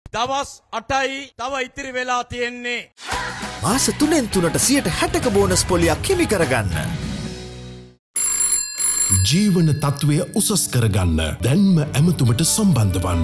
දවස් 8යි තව ඉතිරි වෙලා තියෙන්නේ. මාස 3න් 3ට 60% බෝනස් පොලියක් හිමි කරගන්න. ජීවන තත්ත්වය උසස් කරගන්න දැන්ම ඇමතුමට සම්බන්ධ වන්න.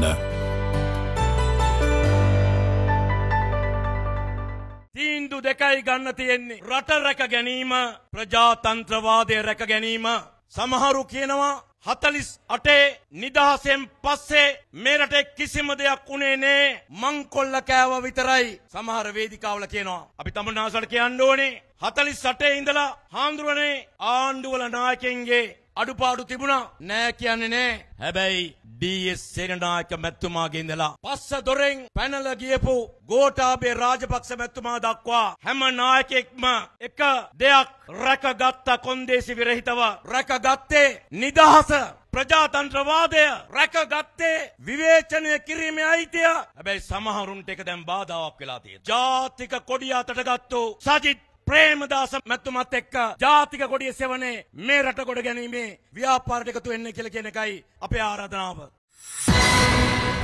තීන්දුව දෙකයි ගන්න තියෙන්නේ. රට රැක ගැනීම, ප්‍රජාතන්ත්‍රවාදය රැක ගැනීම. සමහරු කියනවා 48 නිදහසෙන් පස්සේ මේ රටේ කිසිම දෙයක් උනේ නෑ, මංකොල්ල කෑව විතරයි. සමහර වේදිකාවල කියනවා අපි තමුන්නාසට කියන්න ඕනේ 48 ඉඳලා හාමුදුරනේ ආණ්ඩුවල නායකයන්ගේ අඩුපාඩු තිබුණා නෑ කියන්නේ නෑ. හැබැයි ඩී.එස්. සේනනායක මැතිතුමාගේ ඉඳලා පස්ස දොරෙන් පැනලා ගියපු ගෝඨාභය රාජපක්ෂ මැතිතුමා දක්වා හැම නායකයෙක්ම එක දෙයක් රැකගත්ත, කොන්දේසි විරහිතව රැකගත්තේ නිදහස, ප්‍රජාතන්ත්‍රවාදය රැකගත්තේ විවේචනය කිරීමේ අයිතිය. හැබැයි සමහරුන්ට ඒක දැන් බාධාවක් වෙලා තියෙනවා. ජාතික කොඩිය අතට ගත්තු සජිත් ප්‍රේමදාස මැතිතුමත් එක්ක ජාතික කොඩිය සෙවනේ මේ රට ගොඩ ගැනීමේ ව්‍යාපාරයට එකතු වෙන්න කියලා කියන එකයි අපේ ආරාධනාව.